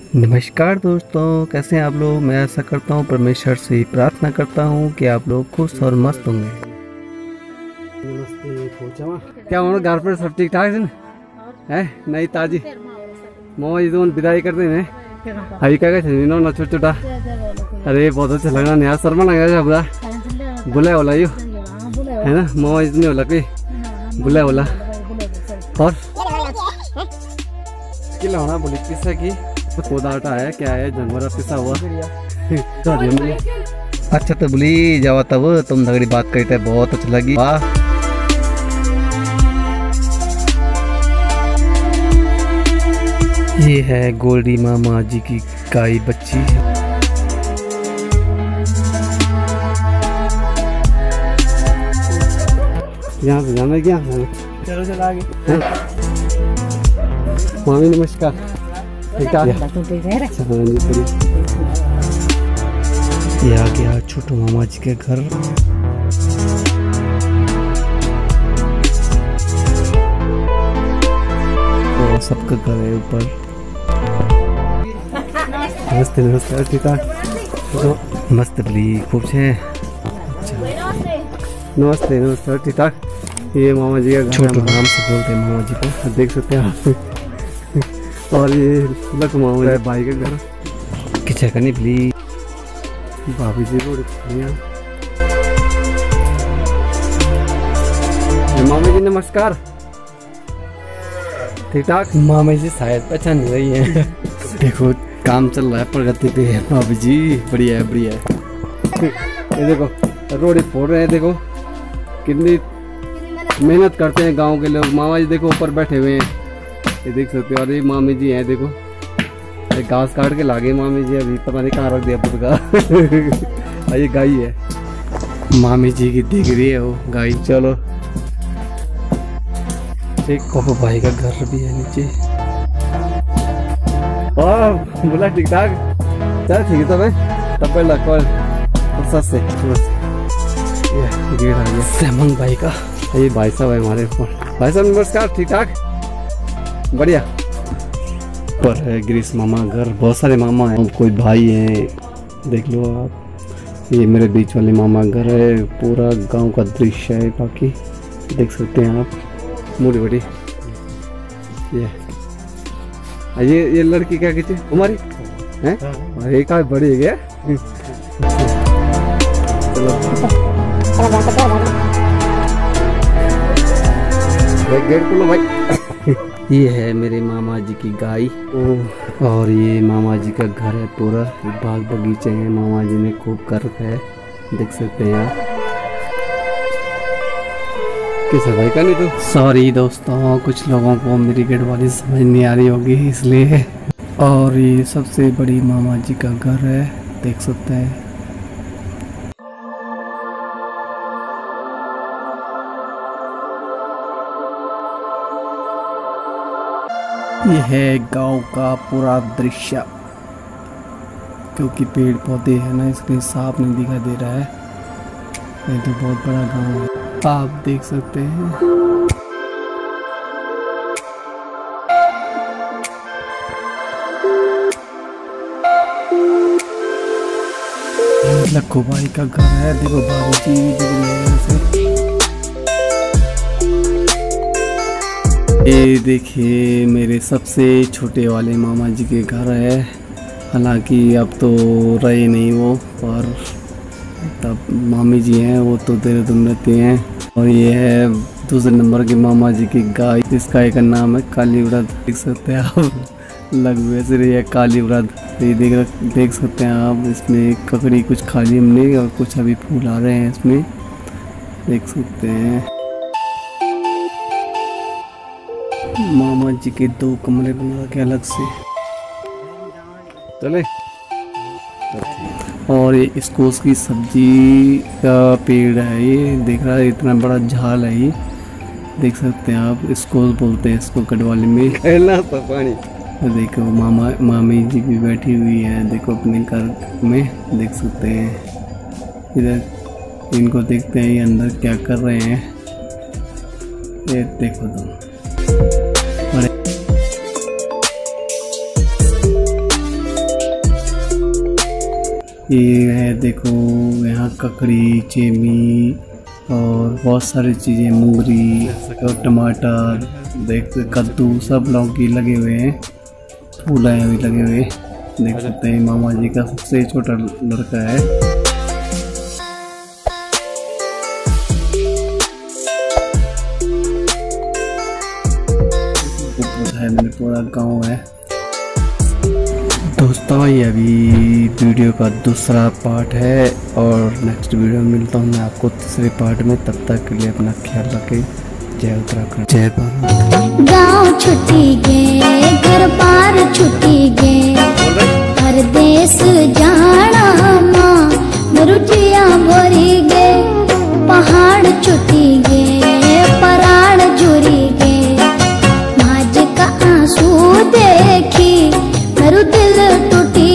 नमस्कार दोस्तों, कैसे हैं आप लोग। मैं ऐसा करता हूँ, परमेश्वर से प्रार्थना करता हूँ कि आप लोग खुश और मस्त होंगे। नमस्ते। क्या हो घर पर सब ठीक ठाक है? नहीं ताजी मौज विदाई करते हैं अभी क्या ना छोटा छोटा। अरे बहुत अच्छा लग रहा है यार, शर्मा लग रहा है पूरा। बुलाया होला यो है ना, मौज नहीं होला कोई बुलाया होला। और किला होना बोली किस्सा की पौधा हटा है क्या है, जानवर पिसा हुआ। अच्छा तो बोली जावा, तब तुम झगड़ी बात करते बहुत अच्छा लगी। वाह ये है गोल्डी मामा जी की गाय बच्ची। यहाँ से जाना क्या? चलो चलो आगे। मामी नमस्कार। ये आ गया छोटू मामा जी के घर। तो सबका घर है ऊपर। नमस्ते नमस्ते ठीक ठाक मस्त बली खूब से। नमस्ते नमस्ते ठीक ठाक। ये मामा जी का घर, छोटू नाम से बोलते हैं मामा जी को, देख सकते हैं आप। और ये लक मामा है भाई का घर। किचा करनी प्लीज भाभी जी को। मामा जी नमस्कार। ठीक ठाक। मामा जी शायद पहचान नहीं रही है। देखो काम चल रहा है प्रगति पे। भाभी जी बढ़िया है बढ़िया है। ये देखो रोड फोड़ रहे हैं, देखो कितनी मेहनत करते हैं गांव के लोग। मामा जी देखो ऊपर बैठे हुए हैं, ये देख सकते हो। और ये मामी जी हैं, देखो ये घास काट के लागे मामी जी। अभी पता नहीं कहाँ रख दिया पुटका। ये गाय है मामी जी की, दिख रही है वो गाय। चलो एक कोको भाई का घर भी है नीचे। बोला ठीक ठाक चल ठीक है। तब तब पहला कॉल से गेट आ गया सैमंग भाई का। ये भाई साहब है हमारे भाई साहब नमस्कार। ठीक ठाक बढ़िया। पर है गिरीश मामा घर, बहुत सारे मामा हैं, कोई भाई हैं, देख लो आप। ये मेरे बीच वाले मामा घर है, पूरा गांव का दृश्य है। बाकी देख सकते हैं आप मोटी बड़ी। ये लड़की क्या कहती है हमारी है? अरे का बड़ी है। चलो गेट खोलो भाई। ये है मेरे मामा जी की गाय। और ये मामा जी का घर है पूरा, बाग बगीचे हैं मामा जी ने खूब कर रखा है, देख सकते हैं आप। कैसे भाई का नहीं तो सॉरी दोस्तों, कुछ लोगों को मेरी गेट वाली समझ नहीं आ रही होगी इसलिए। और ये सबसे बड़ी मामा जी का घर है, देख सकते हैं। यह है गांव का पूरा दृश्य, क्योंकि पेड़ पौधे हैं ना इसलिए साफ नहीं दिखाई दे रहा है। ये तो बहुत बड़ा गांव है, आप देख सकते हैं। लक्खू भाई का घर है, देखो भाभी जी भी दिख रही है ऐसे। ये देखिए मेरे सबसे छोटे वाले मामा जी के घर है, हालांकि अब तो रहे नहीं वो, पर तब मामी जी हैं वो तो देहरादून रहती हैं। और ये है दूसरे नंबर के मामा जी की गाय, इस गाय का नाम है काली व्रत, देख सकते हैं आप। लग वैसे रही है काली व्रत। ये देख सकते हैं आप, इसमें ककड़ी कुछ खाली हमने और कुछ अभी फूल आ रहे हैं इसमें, देख सकते हैं। मामा जी के 2 कमरे बना के अलग से चले। और ये इसकोस की सब्जी का पेड़ है, ये देख रहा है इतना बड़ा झाल है ये, देख सकते हैं आप। इसकोस बोलते हैं इसको गढ़वाली में। पानी देखो मामी जी भी बैठी हुई है, देखो अपने घर में, देख सकते हैं। इधर इनको देखते हैं ये अंदर क्या कर रहे हैं, ये देखो तुम। ये है देखो, यहाँ ककड़ी, चेमी और बहुत सारी चीज़ें, मूंगरी और टमाटर, देख कद्दू, सब लौकी लगे हुए हैं, फूल आए हुए लगे हुए, देख सकते हैं। मामा जी का सबसे छोटा लड़का है। मैंने पूरा गांव है। दोस्तों ये अभी वीडियो का दूसरा पार्ट है और नेक्स्ट वीडियो में मिलता हूँ मैं आपको तीसरे पार्ट में। तब तक के लिए अपना ख्याल रखें। जय उत्तराखंड, जय भारत। गाँव छुट्टी गे, घर पार छुट्टी गे, हर देश जाना माँ रुचिया भरी गे, पहाड़ छुट्टी गे, पराड़ जुरी गे, माज का आंसू देखी मेरू दिल टूटी